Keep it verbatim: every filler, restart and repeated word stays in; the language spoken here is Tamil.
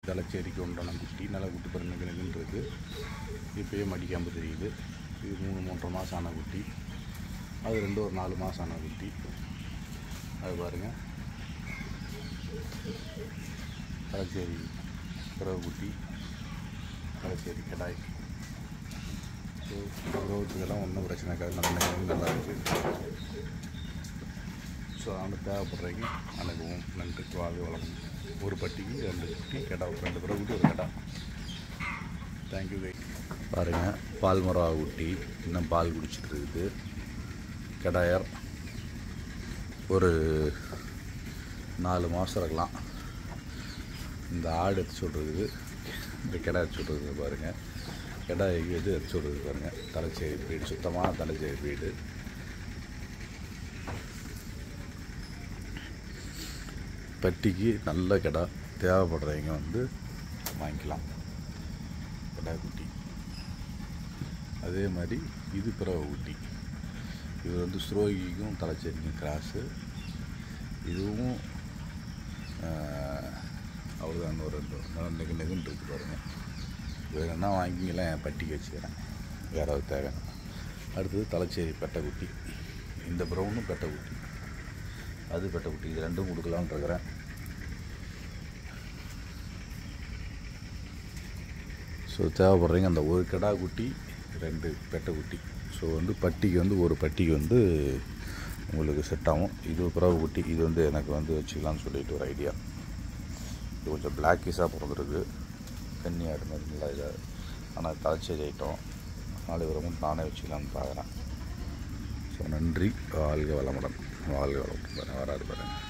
தலைச்சேரிக்கு உண்டான குட்டி நல்லா குட்டி பிறகு நினைக்கின்னு இருக்குது. இப்போயே மடிக்காமல் தெரியுது. இது மூணு மூன்றரை மாதம் ஆன குட்டி. அது ரெண்டு ஒரு நாலு மாதம் ஆன குட்டி. அது பாருங்கள், தலைச்சேரி பிறகு குட்டி, தலைச்சேரி கடாய். ஸோ உறவுத்துக்கெல்லாம் ஒன்றும் பிரச்சனை இருக்காது, நல்ல நல்லா இருக்குது. ஸோ அவனுக்கு தேவைப்படுறீங்க அனுபவம் நன்றி வாழ்க வளம். ஒரு பட்டிக்கு ரெண்டு குட்டி கடா, ரெண்டு பிறகு குட்டி ஒரு கடா. தேங்க்யூ கை. பாருங்கள், பால் மரா குட்டி இன்னும் பால் குடிச்சிட்டு இருக்குது. கடாயர் ஒரு நாலு மாதம் இருக்கலாம். இந்த ஆடு எடுத்து சொல்கிறது, இந்த கிடா எடுத்து சொல்கிறது பாருங்கள். கிடாய்க்கு எது எடுத்து சொல்கிறது பாருங்கள். தலைச்சேரி வீடு, சுத்தமாக தலைச்சேரி வீடு. பட்டிக்கு நல்ல கிடா, தேவைப்படுறவங்க வந்து வாங்கிக்கலாம். கிடா குட்டி அதே மாதிரி இது பிறகு குட்டி. இது வந்து ஸ்ரோகிக்கும் தலைச்சேரிக்கும் கிராஸு. இதுவும் அவ்வளோதான், ஒரு ரெண்டு நல்லா நெகு நெகுன்னு இருக்குது பாருங்கள். வேணும்னா வாங்கிக்கலாம், என் பட்டிக்கு வச்சுக்கிறேன், யாராவது தேவை. அடுத்தது தலைச்சேரி பெட்டை குட்டி. இந்த ப்ரௌனும் பெட்டை குட்டி, அது பெட்டை குட்டி. இது ரெண்டும் கொடுக்கலான்னு இருக்கிறேன். ஸோ தேவைப்படுறீங்க அந்த ஒரு கிடா குட்டி ரெண்டு பெட்டை குட்டி. ஸோ வந்து பட்டிக்கு வந்து ஒரு பட்டிக்கு வந்து உங்களுக்கு செட் ஆகும். இது பிறகு குட்டி, இது வந்து எனக்கு வந்து வச்சுக்கலான்னு சொல்லிட்டு ஒரு ஐடியா. இது கொஞ்சம் பிளாக்கிஸாக பிறந்திருக்கு, கன்னியாடு மாதிரி நல்லா இதாக. ஆனால் தலைச்சேரி ஐட்டம் நாலு பேரும் நானே வச்சுக்கலான்னு பார்க்குறேன். ஸோ நன்றி, வாழ்க வளமுடன். வாழ்க வளமுடன். வராது பாருங்கள்.